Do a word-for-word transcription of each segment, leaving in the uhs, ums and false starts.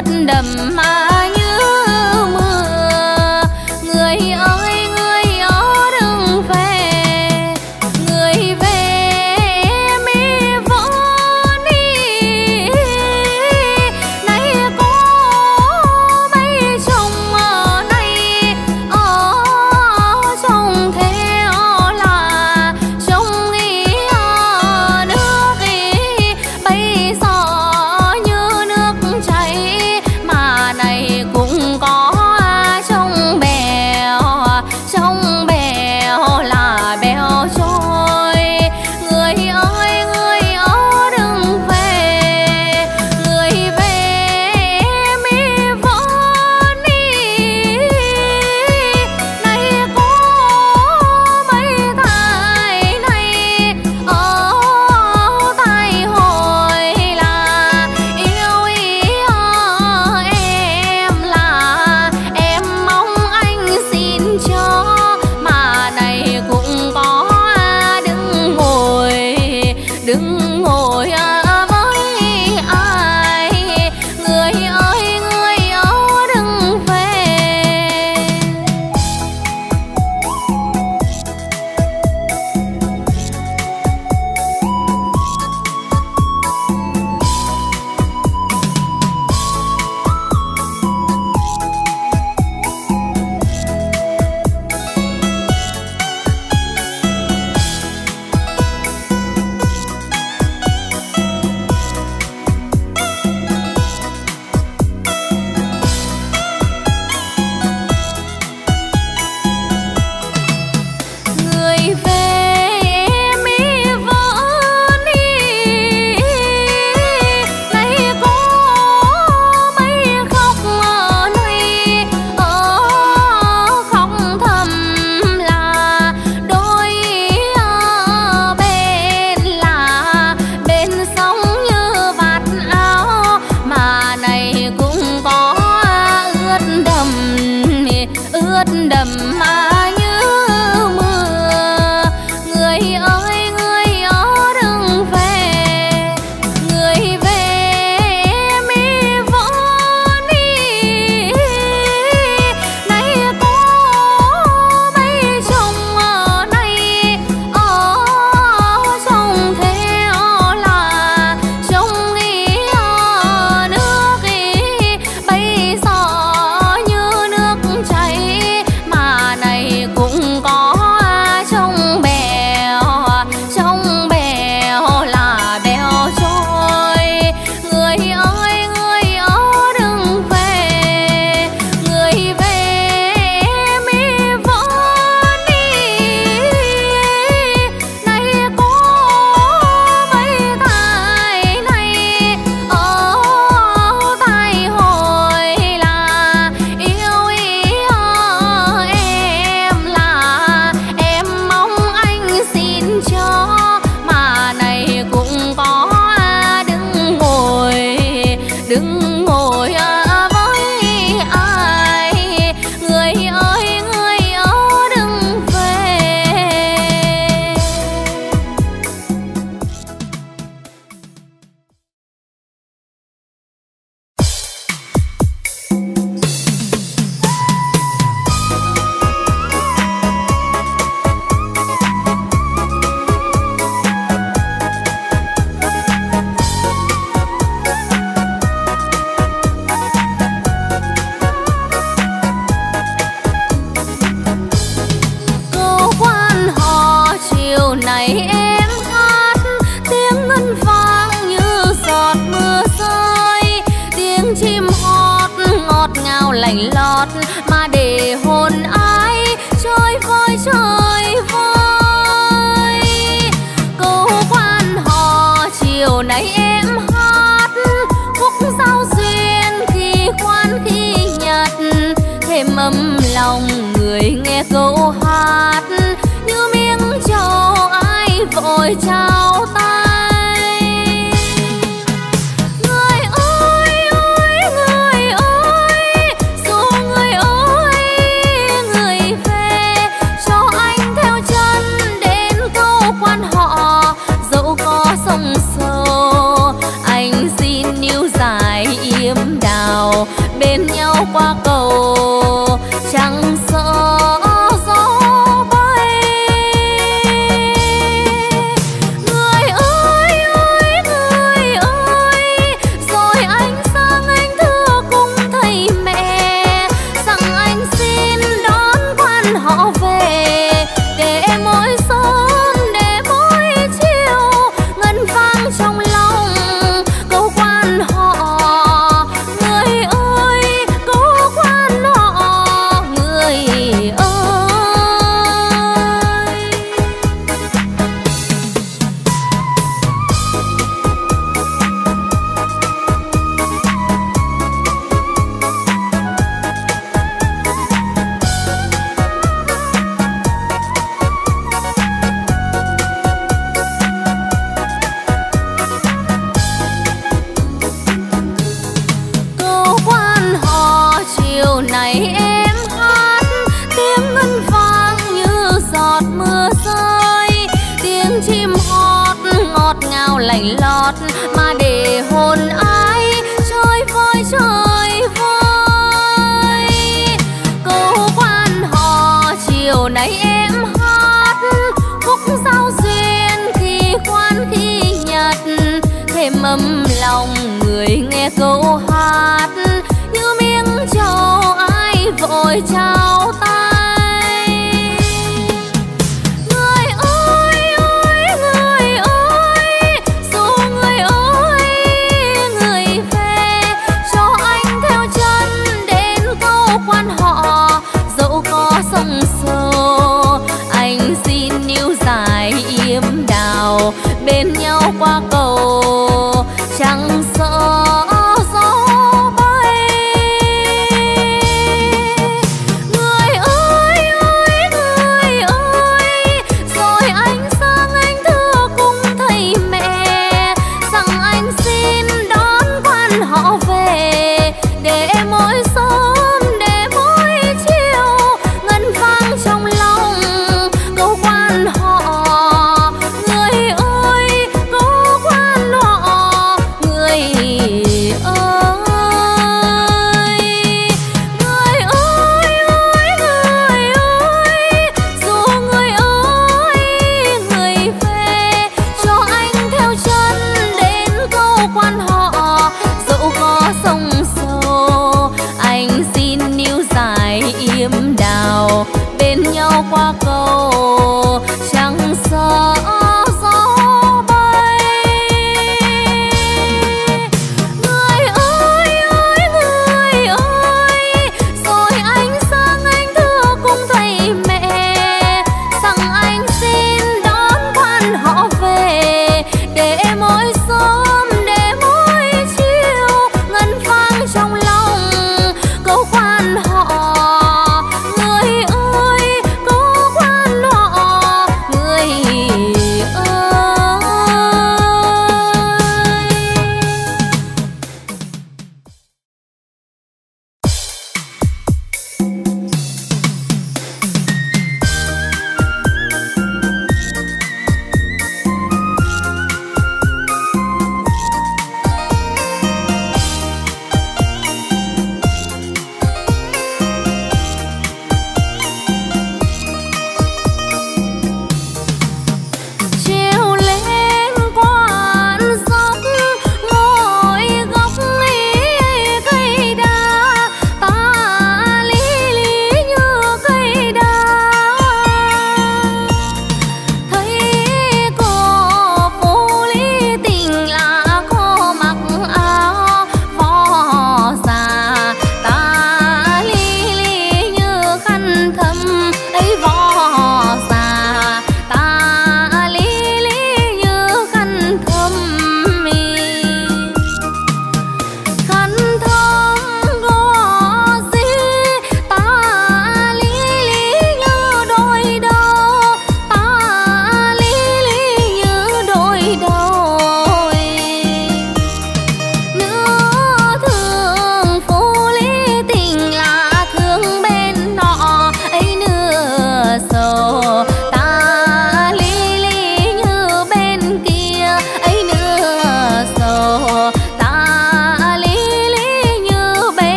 ướt đẫm mà như mưa. Người ơi người ở đừng về, người về em ý vẫn đi. Nay có mấy chồng ở đây ở chồng thế là chồng ý ở nước ý bây giờ như nước chảy, mà này cũng có trong bèo, trong bèo là bèo trôi. Người ơi người ở đừng về, người về em ý vẫn đi. Nay có mấy thai này ở tai hồi là yêu ý em, là em mong anh xin cho, mà này cũng có đừng ngồi, đừng ngồi với ai. Người ơi người ở đừng về. Người về em ý vẫn đi. Nay có mấy khóc ở đây ở khóc thầm là đôi ở bên, là bên sóng như vạt áo, mà này cũng có ướt đẫm, ướt đẫm mà như mưa. Người ơi người ở đừng về, người về em ý vẫn đi. Nay có mấy chồng ở đây ở chồng thế là chồng ý ở nước ý bây giờ như nước chảy, mà này cũng có trong bèo, trong bèo là bèo trôi. Người ơi người ở đừng về, người về em ý vẫn đi. Nay có mấy thai này ở tai hồi là yêu ý em, là em mong anh xin cho, mà này cũng có đừng ngồi, đừng ngồi với ai. Người ơi người ở đừng về. Câu quan họ chiều này em hát, tiếng ngân vang như giọt mưa rơi, tiếng chim hót ngọt ngào lành lót, mà để hồn ai chơi vơi chơi vơi. Câu quan họ chiều này em hát, khúc giao duyên khi khoan khi nhật, thêm ấm lòng người nghe câu hát, như miếng trầu ai vội trao tay. Người ơi ơi người ơi, dù người ơi người về, cho anh theo chân đến câu quan họ, dẫu có sông sâu anh xin níu dài yếm đào. ấm lòng người nghe câu hát, như miếng trầu ai vội trao tay. Người ơi ơi người ơi, dù người ơi người về, cho anh theo chân đến câu quan họ, dẫu có sông sâu anh xin níu dài yếm đào, bên nhau qua cầu chẳng sợ gió bay. Người ơi ơi người ơi, rồi anh sang anh thưa cùng thầy mẹ rằng anh xin đón quan họ về, để mỗi sớm để mỗi chiều ngân vang trong lòng câu quan họ. Người ơi câu quan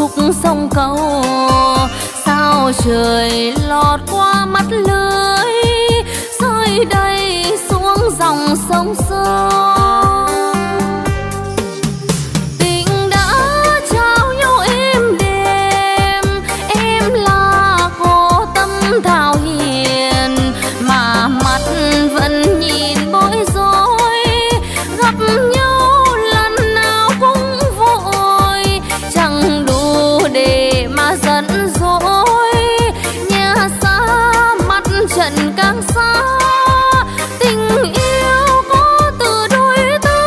khúc sông cầu, sao trời lọt qua mắt lưới rơi đầy xuống dòng sông sâu. Tình đã trao nhau êm đềm, em là cô tâm thảo hiền mà mắt vẫn nhìn bối rối, gặp nhau lần nào cũng vội chẳng đủ để mà dẫn dỗi. Nhà xa mắt trận càng xa, tình yêu có từ đôi ta.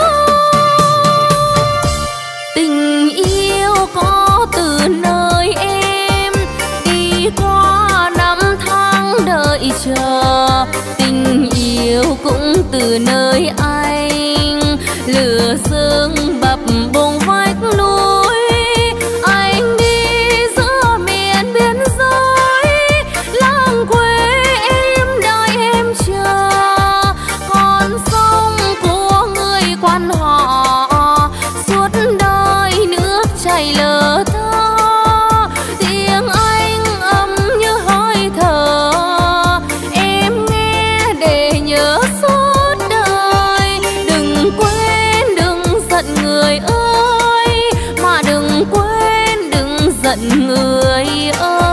Tình yêu có từ nơi em đi qua năm tháng đợi chờ, tình yêu cũng từ nơi anh lửa sương bập bùng vách núi. Anh đi giữa miền biên giới, làng quê em đợi em chờ, con sông của người quan họ suốt đời nước chảy lờ thơ. Tiếng anh ấm như hơi thở, em nghe để nhớ suốt đời. Đừng quên đừng giận người ơi, mà đừng quên đừng giận người ơi.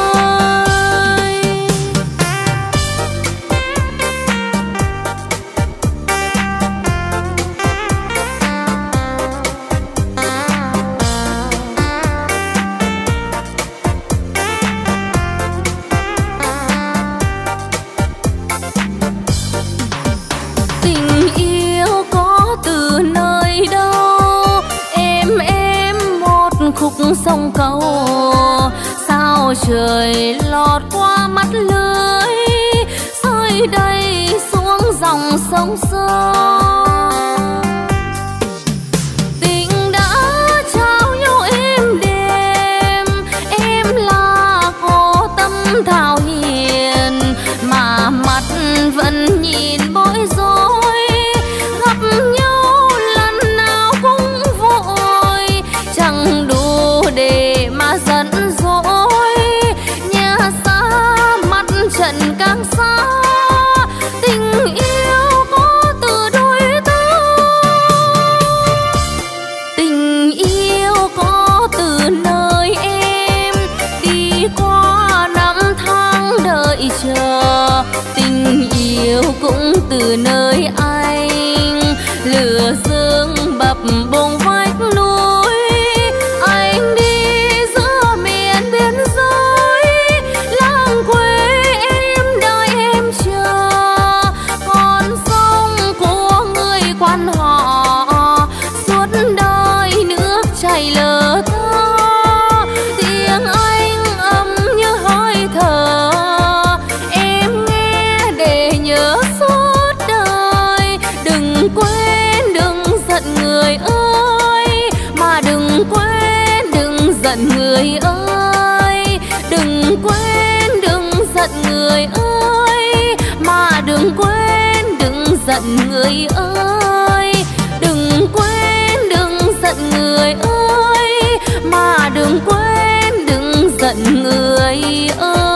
Tình yêu có từ nơi đâu, em em một khúc sông cầu, sao trời lọt qua mắt lưới rơi đầy xuống dòng sông sâu. Tình đã trao nhau êm đềm, em là cô tâm thảo hiền mà mắt vẫn nhìn bối rối, gặp nhau lần nào cũng vội chẳng đủ để mà dẫn dỗi. Nhà xa mắt trận càng xa, tình yêu có từ đôi ta. Tình yêu có từ nơi em đi qua năm tháng đợi chờ, tình yêu cũng từ nơi anh lửa sương bập bùng vách núi. Anh đi giữa miền biên giới, làng quê em đợi em chờ, con sông của người quan họ suốt đời nước chảy lờ thơ. Tiếng anh ấm như hơi thở, em nghe để nhớ suốt đời. Đừng quên đừng giận người ơi, mà đừng quên đừng giận người ơi. Đừng quên đừng giận người ơi, mà đừng quên đừng giận người ơi. Đừng quên đừng giận người ơi, mà đừng quên đừng giận người ơi.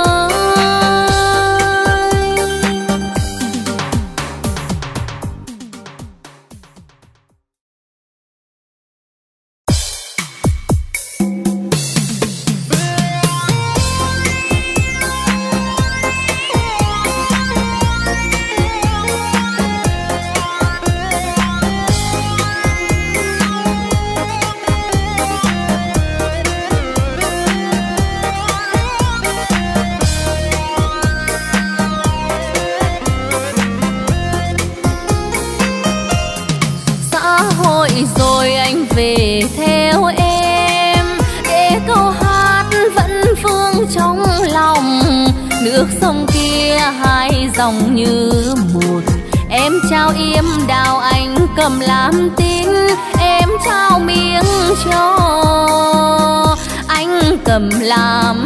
Rồi anh về theo em để câu hát vẫn vương trong lòng. Nước sông kia hai dòng như một, em trao yếm đào anh cầm làm tín. Em trao miếng cho anh cầm làm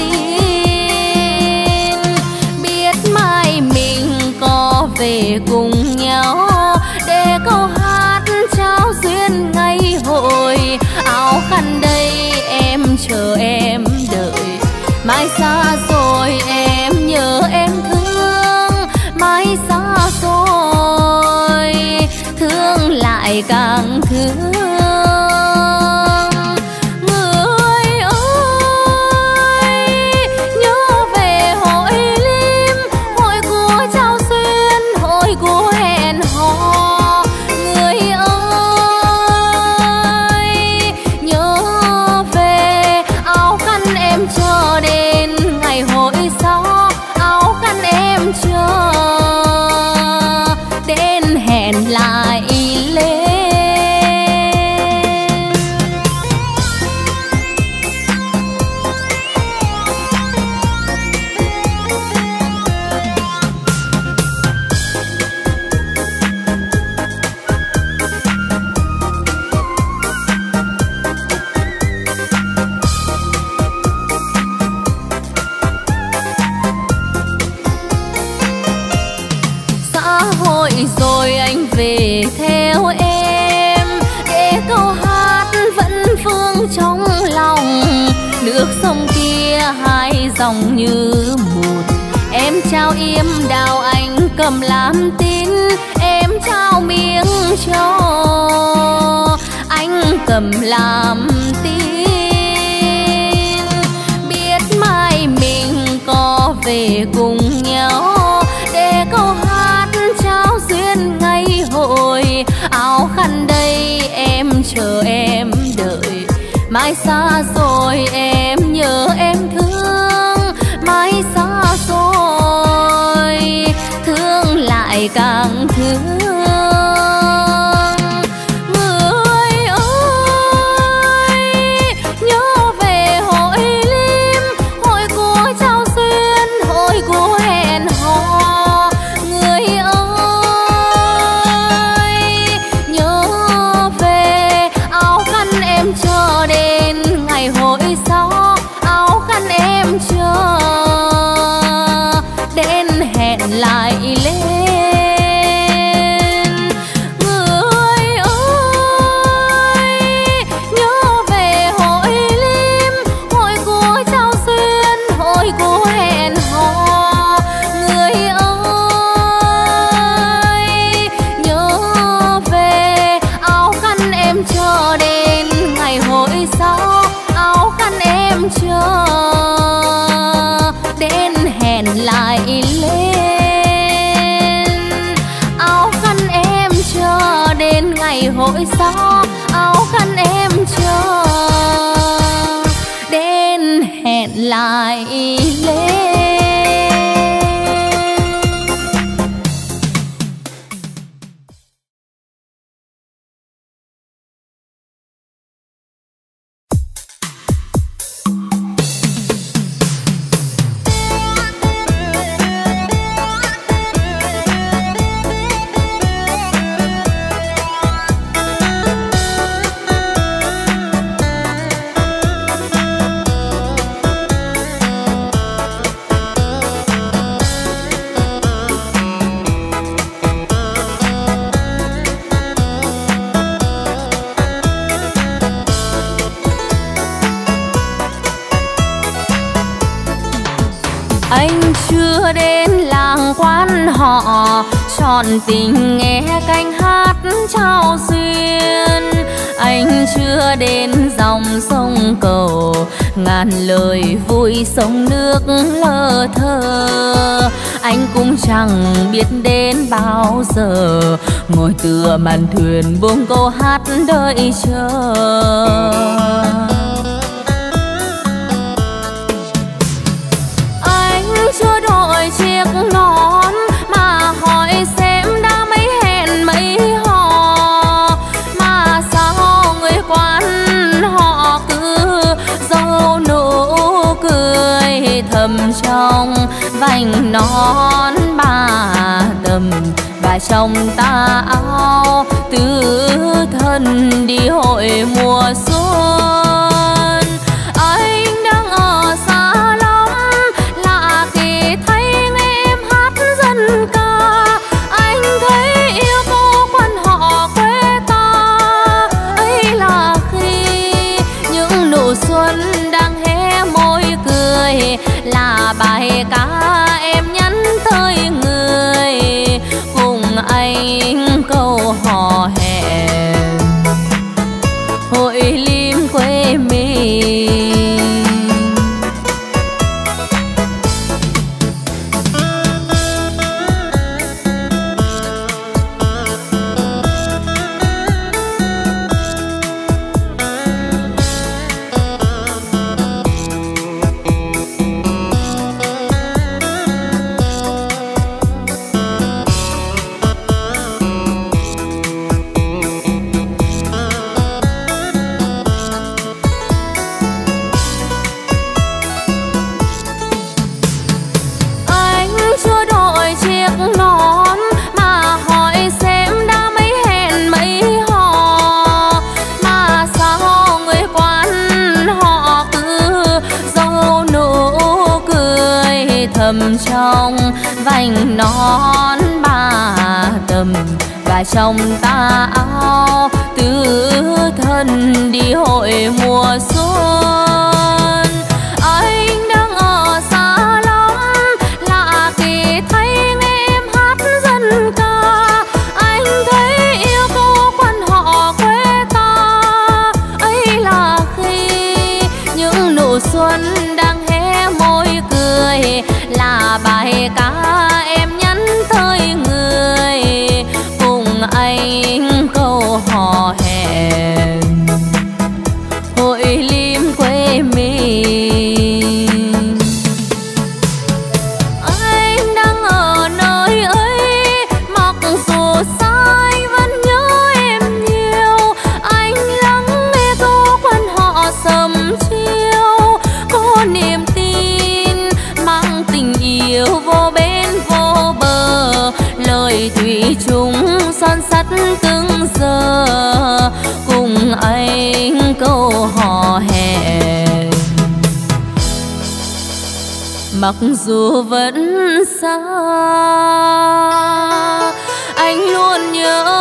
tín. Biết mai mình có về cùng nhau để câu hát trao duyên ngày hội. Áo khăn đây em chờ Mai xa rồi em nhớ em thương, mai xa rồi thương lại càng thương. Người ơi nhớ về hội lim, hội của Chao Xuyên, hội của hẹn hò. Người ơi nhớ về áo khăn em chờ đến ngày hội sau, áo khăn em chờ đến hẹn lại lên. Xã hội rồi anh về theo em, để câu hát vẫn vương trong lòng. Nước sông kia hai dòng như một, em trao yếm đào anh cầm làm tín. Em trao miếng cho anh cầm làm tín. Biết mai mình có về cùng nhau, để câu hát Chao Xuyên ngày hội. Áo khăn đây em chờ em đợi, mai xa rồi em nhớ em thương, mai xa rồi thương lại càng thương. Người ơi nhớ về hội lim, hội của Chao Xuyên, hội của hẹn hò. Người ơi nhớ về áo khăn em chờ đến ngày hội sau, áo khăn em chờ đến hẹn lại lên. Người ơi nhớ về hội lim, hội của Chao Xuyên, hội của hẹn hò. Người ơi nhớ về áo khăn em chờ đến ngày hội sau, áo khăn em chờ đến hẹn lại lên. Áo khăn em chờ đến ngày hội sau, áo khăn em chờ đến hẹn lại lên. Anh chưa đến làng quan họ, trọn tình nghe cánh hát Chao Xuyên. Anh chưa đến dòng sông cầu, ngàn lời vui sông nước lơ thơ. Anh cũng chẳng biết đến bao giờ, ngồi tựa màn thuyền buông câu hát đợi chờ. Chưa đổi chiếc nón mà hỏi xem đã mấy hẹn mấy hò, mà sao người quan họ cứ dâu nụ cười thầm trong vành nón bà tầm. Và trong tà áo tứ thân đi hội mùa xuân. Anh đang ở xa lắm, lạ kỳ thấy nghe em hát dân ca. Anh thấy yêu cô quan họ quê ta, ấy là khi những nụ xuân đang hé môi cười bài ca em nhắn tới người, cùng anh câu hò hẹn hội lim quê mình. Thầm trong vành nón ba tầm và trong tà áo tứ thân đi hội mùa xuân. Anh đang ở xa lắm, lạ kỳ thấy nghe em hát dân ca. Anh thấy yêu cô quan họ quê ta, ấy là khi những nụ xuân đang hé môi cười, là bài ca em nhắn tới người, cùng anh câu hò hẹn hội lim quê mình. Anh đang ở nơi ấy, mặc dù xa anh vẫn nhớ em nhiều. Anh lắng nghe câu quan họ sầm chiều, có niềm tin mang tình yêu vô bên vô bờ, lời thủy chung son sắt từng giờ, cùng anh câu hò hẹn. Mặc dù vẫn xa, anh luôn nhớ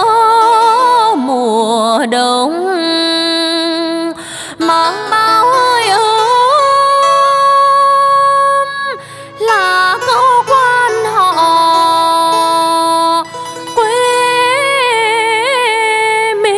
mùa đông mang bao hơi ấm, là câu quan họ quê mình.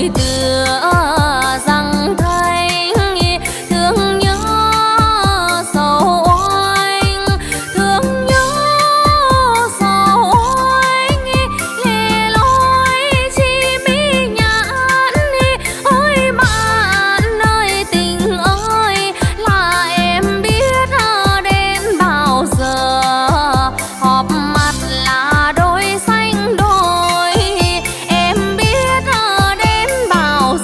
là đôi xanh đôi, em biết đến bao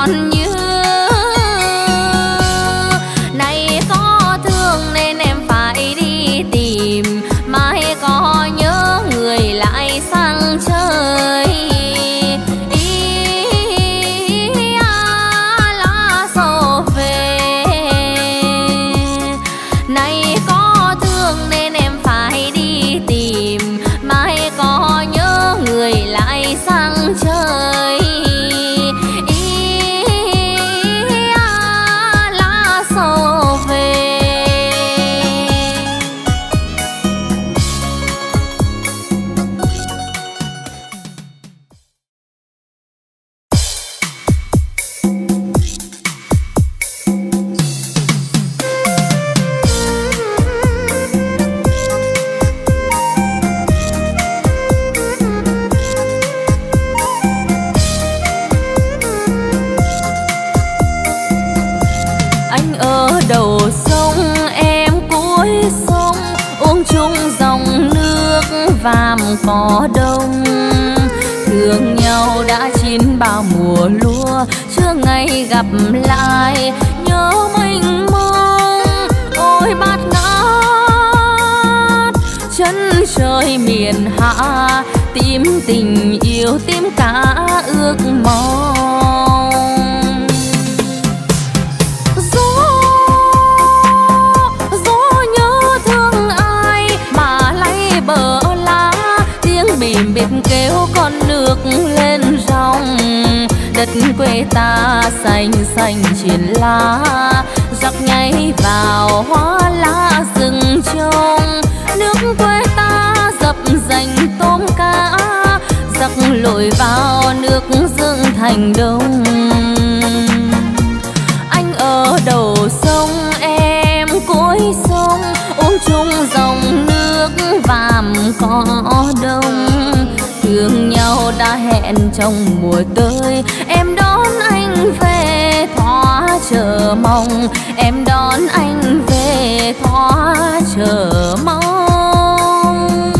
còn nhớ. Này có thương nên em phải đi tìm, mai có nhớ người lại sang chơi. Ý à, lá xô về. Này có thương nên em phải đi tìm, mai có nhớ người lại sang chơi. Ý à, lá xô về. Anh ở đầu sông, em cuối sông, uống chung dòng nước vàm cỏ đông. Thương nhau đã chín bao mùa lúa, chưa ngày gặp lại nhớ mênh mông. Ôi bát ngát chân trời miền hạ, tím tình yêu tím cả ước mong. Bìm biệt kêu con nước lên ròng, đất quê ta xanh xanh trên lá, giặc nhảy vào hoa lá rừng trông. Nước quê ta dập dành tôm cá, giặc lội vào nước dựng thành đông. Anh ở đầu sông, em cuối sông, uống chung dòng nước vàm cỏ đông. Thương nhau đã hẹn trong mùa tới, em đón anh về thỏa chờ mong. Em đón anh về thỏa chờ mong.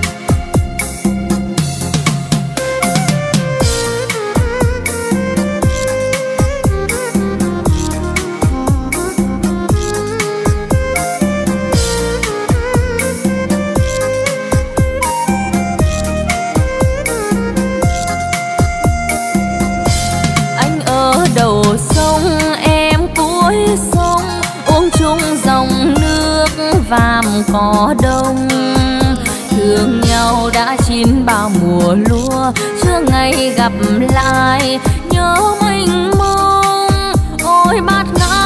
Đầu sông, em cuối sông, uống chung dòng nước vàm cỏ đông. Thương nhau đã chín bao mùa lúa, chưa ngày gặp lại nhớ mênh mông. Ôi bát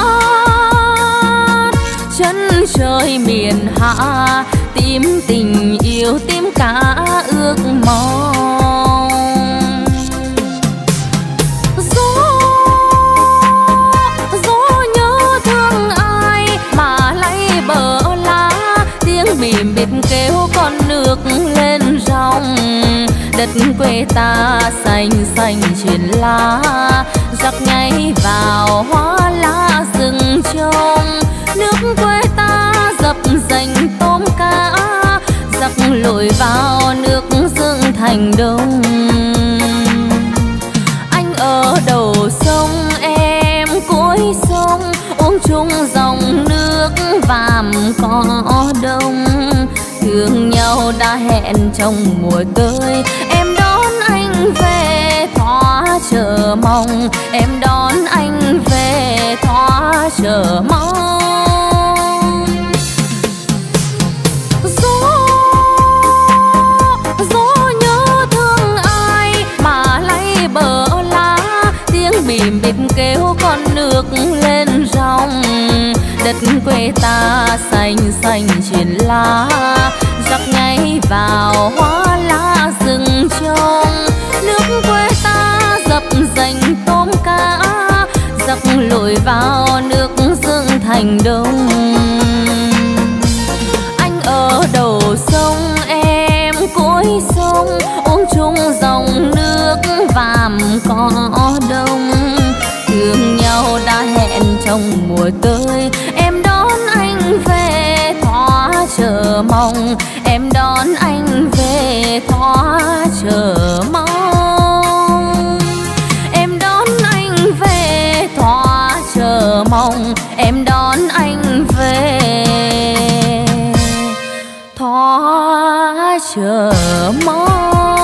ngát chân trời miền hạ, tím tình yêu tím cả ước mong. Bìm biệt kêu con nước lên ròng, đất quê ta xanh xanh trên lá, giặc nhảy vào hoa lá rừng trông. Nước quê ta dập dành tôm cá, giặc lội vào nước dựng thành đông. Anh ở đầu sông, em cuối sông, uống chung dòng nước vàm cỏ đông. Thương nhau đã hẹn trong mùa tới, em đón anh về thỏa chờ mong. Em đón anh về thỏa chờ mong. Gió, gió nhớ thương ai mà lay bờ lá, tiếng bìm bịp kêu con nước lên ròng. Đất quê ta xanh xanh trên lá, giặc nhảy vào hoa lá rừng trông. Nước quê ta dập dành tôm cá, giặc lội vào nước dựng thành đông. Anh ở đầu sông, em cuối sông, uống chung dòng nước vàm cỏ đông. Thương nhau đã hẹn trong mùa tới, em đón anh về thỏa chờ mong. Em đón anh về thỏa chờ mong. Em đón anh về chờ mong.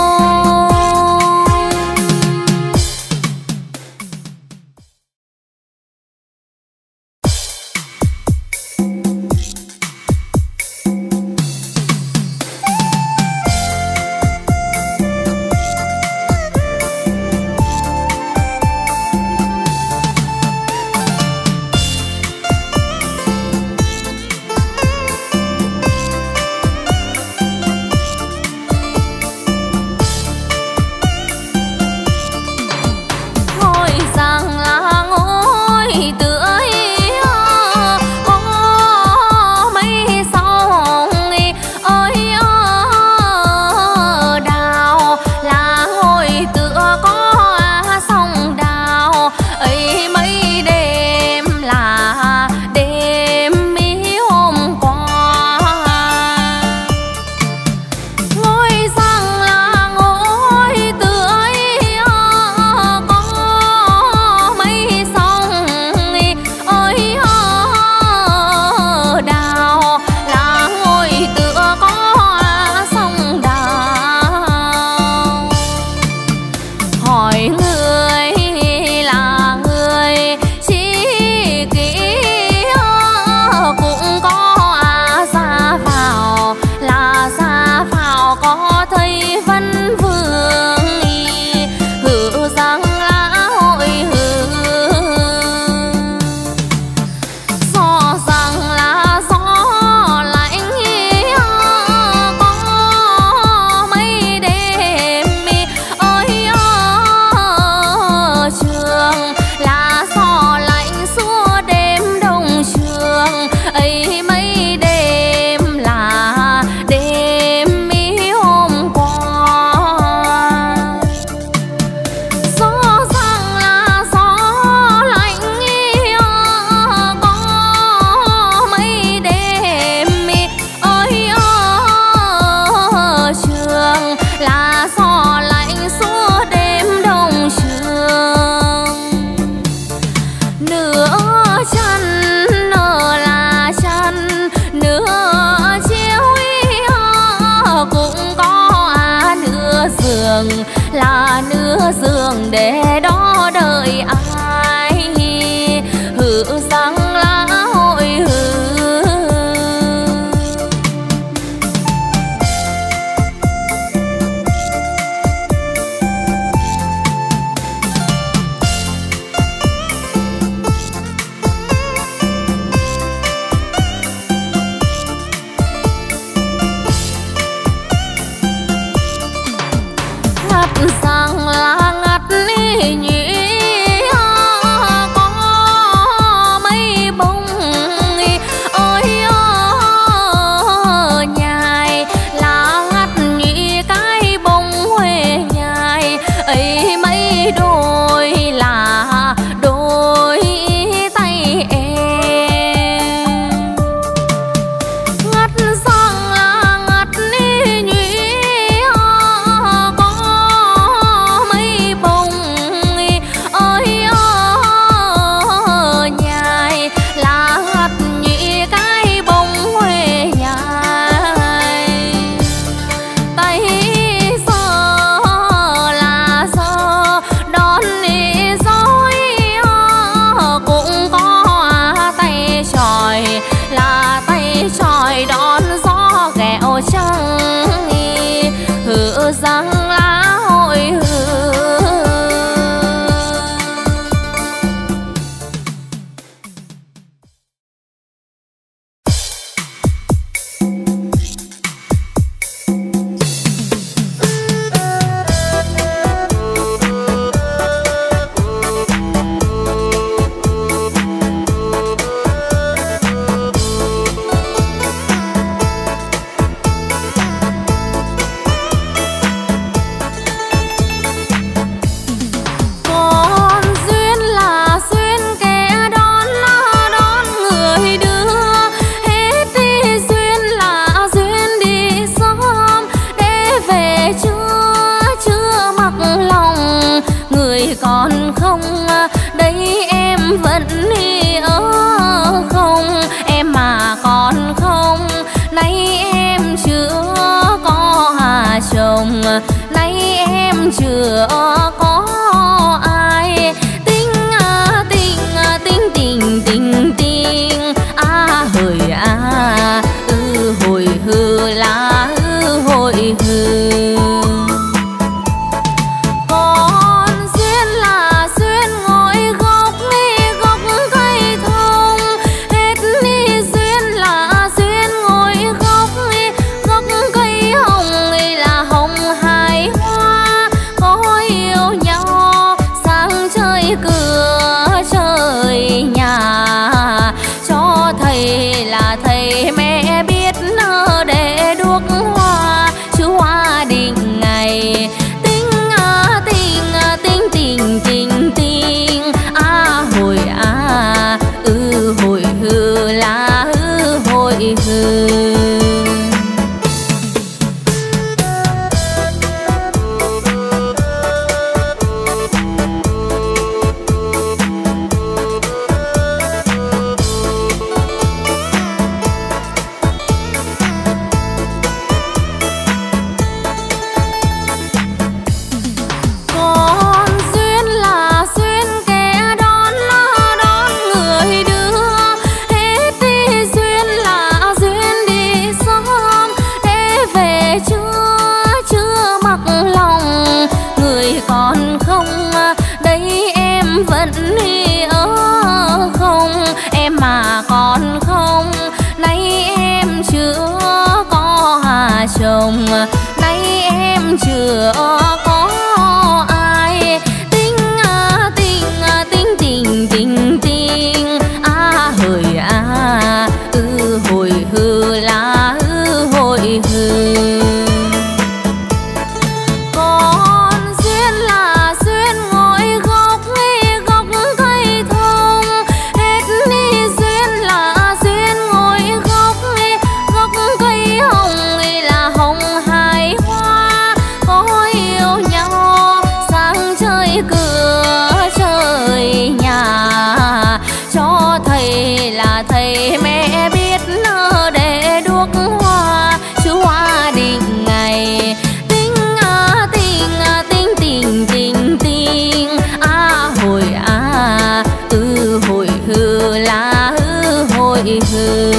Là nửa giường để đó đợi ai hử răng lá hội hử. chưa có ai. Tình à tình à tình tình tình tình à hời à ư hồi hư lá ư hồi hư. Còn duyên là duyên ngồi gốc đi gốc cây thông, hết đi duyên là duyên ngồi gốc đi gốc cây hồng đi là hồng hai hoa. Có yêu nhau sáng chơi cửa trời nhà, cho thầy là thầy mẹ biết nơ để đuốc hoa chứ hoa định ngày. Tình à tình à tình tình tình tình à hồi à ư hồi hư là ư hồi hư. Còn duyên là duyên kẻ đón đón người đưa, hết đi duyên là duyên đi sớm để về chưa chưa mặc lòng. Người còn không đấy em vẫn đi ở không, em mà còn không nay em chưa có hà chồng, nay em chưa có ai. Tình à tình à tình tình tình tình à hời à ư hồi hư là ư hồi hư. Còn duyên là duyên ngồi gốc đi gốc cây thông, hết đi duyên là duyên ngồi gốc đi gốc cây hồng đi là hồng hai hoa. Có yêu nhau sáng chơi cửa trời nhà, cho thầy là thầy mẹ biết nơ để đuốc hoa chứ hoa định ngày. Tình à tình à tình tình tình tình à hồi à ư hồi hư là ư hồi hư.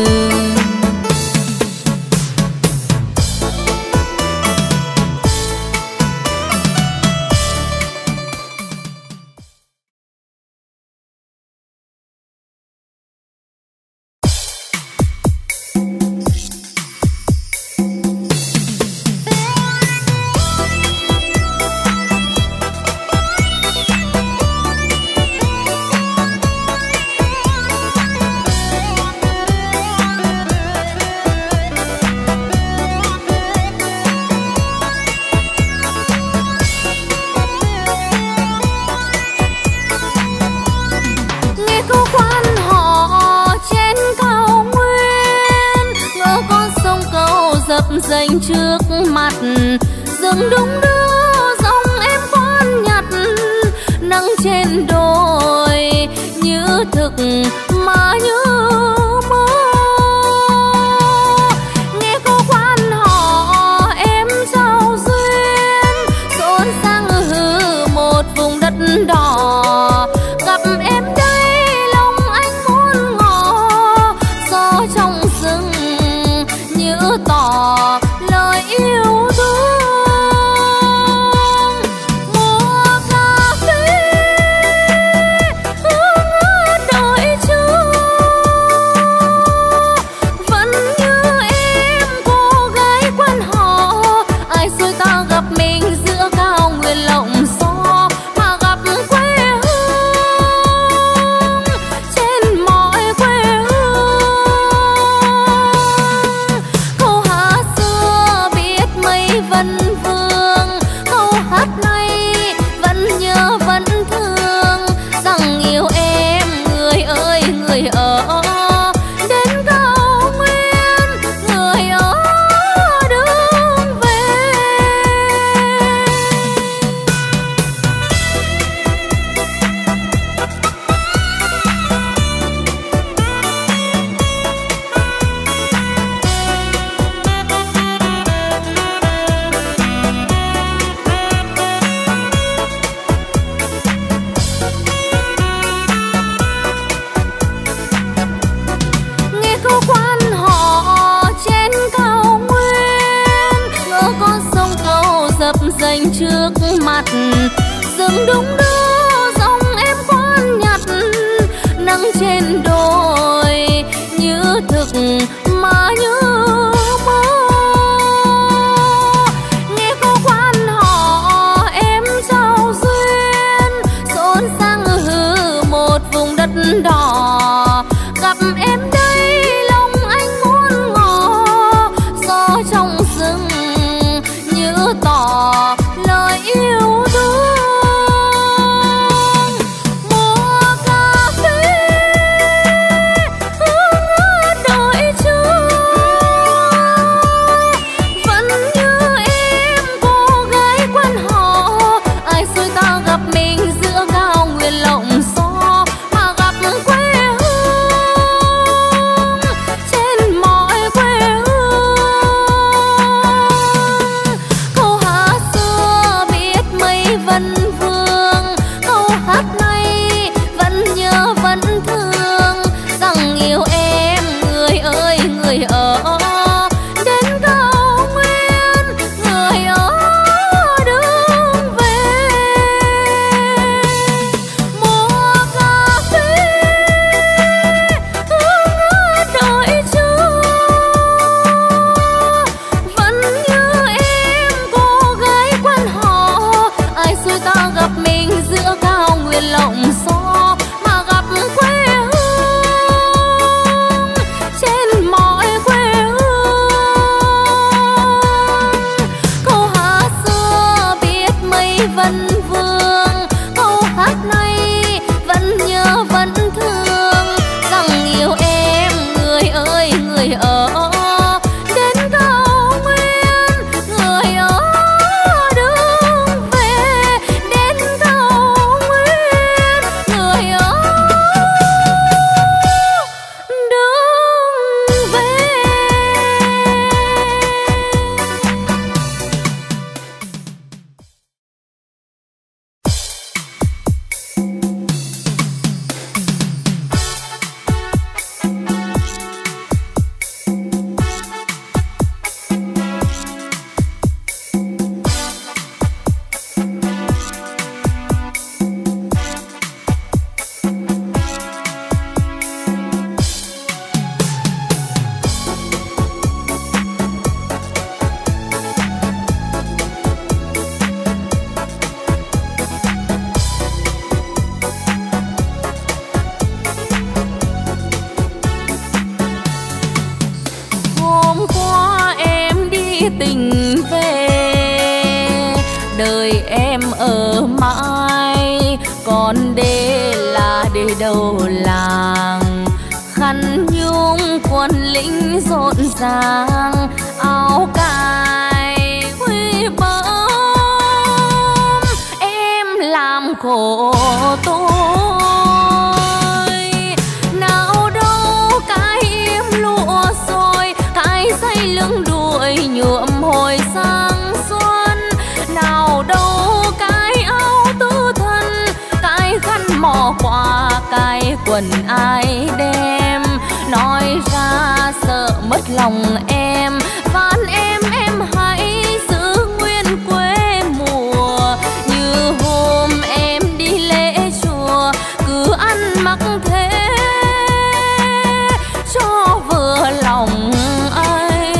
Nghe câu quan họ trên cao nguyên, ngỡ con sông cầu dập dềnh trước mặt. Rừng đung đưa dòng em khoan nhặt, nắng trên đồi như thực mà như mơ. Nghe câu quan họ em giao duyên, rộn ràng hư một vùng đất đỏ. Gặp em đây lòng anh muốn ngỏ, gió trong rừng như tỏ lời yêu thương. Mùa cà phê hương ớt đợi chờ, mặt dừng đúng đưa dòng em quan nhặt nắng trên đồi như thực mà như mơ. Nghe câu quan họ em trao duyên xôn sang hư một vùng đất đỏ, gặp em đây lòng anh muốn ngỏ gió trong rừng như tỏ lời yêu thương. Mùa cà phê hương ớt đợi chờ vẫn như em cô gái quan họ, ai xui ta gặp mình giữa cao nguyên lộng gió mà gặp quê hương trên mọi quê hương. Câu hát xưa biết mấy vân vương, câu hát này vẫn nhớ vẫn thương rằng yêu em người ơi người ở đến cao nguyên, người ở đường về. Mùa cà phê hương ớt đợi chờ vẫn như em cô gái quan họ, ai xui ta gặp mình giữa cao nguyên lộng gió mà gặp quê hương trên mọi quê hương. Câu hát xưa biết mấy vân vương, câu hát này vẫn nhớ vẫn thương rằng yêu em người ơi người ở đến cao nguyên, người ở đường về đến cao nguyên, người ở đường về. Hôm qua em đi tình về, đời em ở mãi, còn để là để đầu làng. Khăn nhung quân lính rộn ràng, áo cài huy bom, em làm khổ tôi. Nào đâu cái im lụa rồi, cái dây lưng đuổi nhuộm hồi sang xuân. Nào đâu cái áo tứ thân, cái khăn mò qua, cái quần ai đem. Nói ra sợ mất lòng em, van em em hãy giữ nguyên quê mùa. Như hôm em đi lễ chùa, cứ ăn mặc thế cho vừa lòng anh.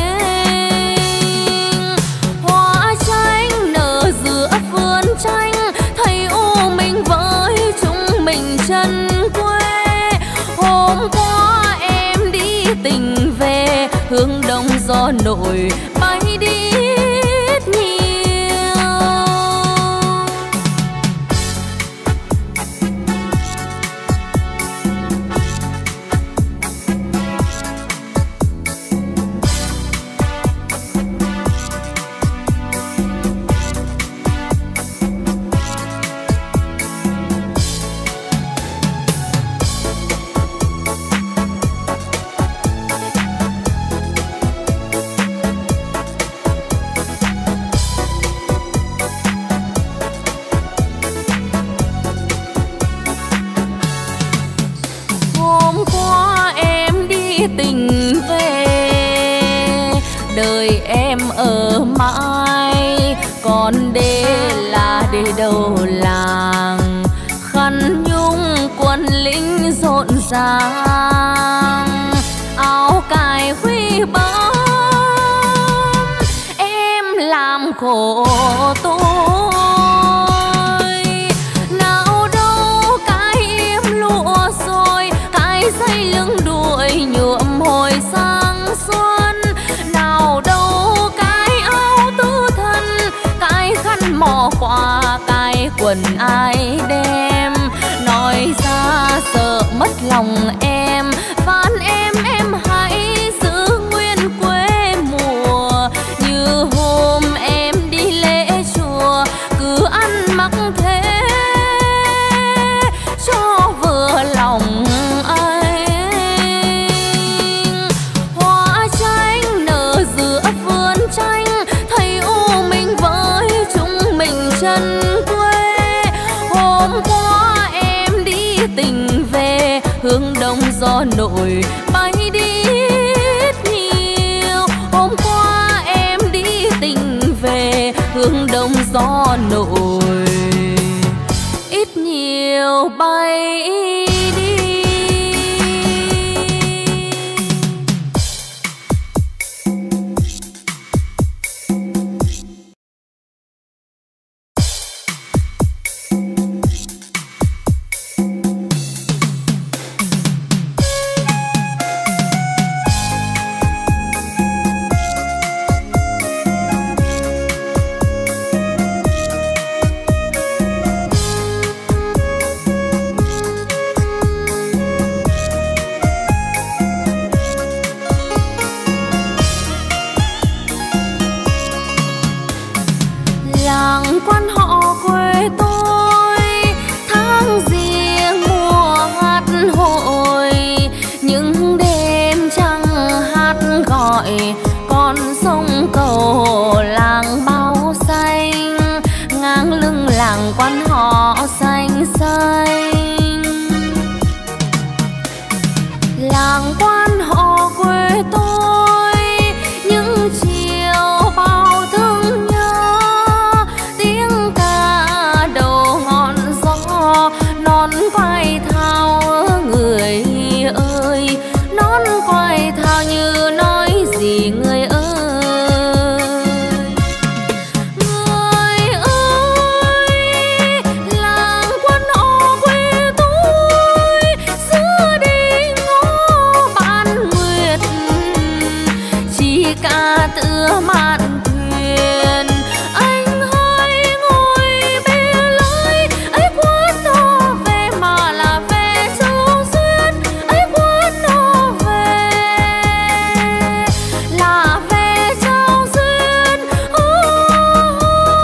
Hoa chanh nở giữa vườn chanh, thấy u mình với chúng mình chân quê. Hôm qua em đi tình về, hướng đông gió nổi bay đi ít nhiều. tình về, đời em ở mãi, còn để là để đầu làng, khăn nhung quân lính rộn ràng, áo cài huy bóng em làm khổ tôi. Nào đâu cái em lụa rồi, cái dây lưng đuổi nhuộm hồi sang xuân. Nào đâu cái áo tứ thân, cái khăn mò qua, cái quần ai đem. Nói ra sợ mất lòng em, van em em hãy giữ nguyên quê mùa. Như hôm em đi lễ chùa, cứ ăn mặc thế cho vừa lòng anh. Hoa chanh nở giữa vườn chanh, thấy u mình với chúng mình chân quê. Hôm qua em đi tình về, hướng đông gió nổi bay đi ít nhiều. Hôm qua em đi tình về, hướng đông gió nổi ít nhiều bay đi. Làng quan họ quê tôi, tháng riêng mùa hát hội. Những đêm trăng hát gọi, con sông cầu làng bao xanh. Ngang lưng làng quan họ xanh xanh. Làng quan họ quê tôi, những chiều bao thương nhớ. Tiếng ca đầu ngọn gió, non quay thao người ơi. Non quay thao như nói gì người ơi. Người ơi, làng quan họ quê tôi, xưa đi ngõ bán nguyệt. Chỉ ca tựa mạn thuyền, anh hãy ngồi bê lối. Ấy quán nó về mà là về Châu Xuyên, ấy quán nó về là về Châu Xuyên. Oh,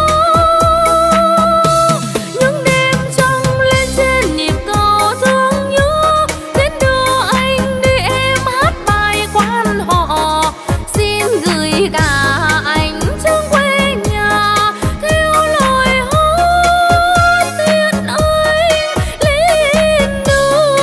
những đêm trăng lên trên nhịp cầu thương nhớ, biết đưa anh đi em hát bài quan họ. Xin gửi cả anh trong quê nhà, theo lời hát tiếng anh lên đường.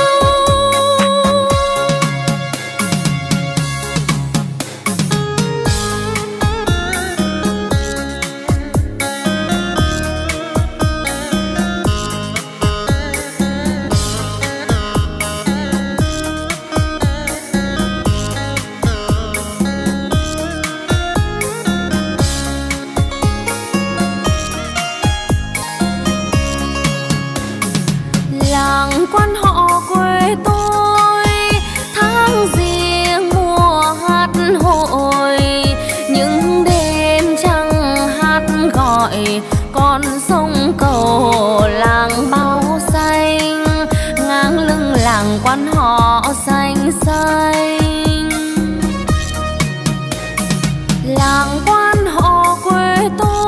Làng quan họ quê tôi, tháng riêng mùa hát hội. Những đêm trăng hát gọi, con sông cầu làng bao xanh. Ngang lưng làng quan họ xanh xanh. Làng quan họ quê tôi,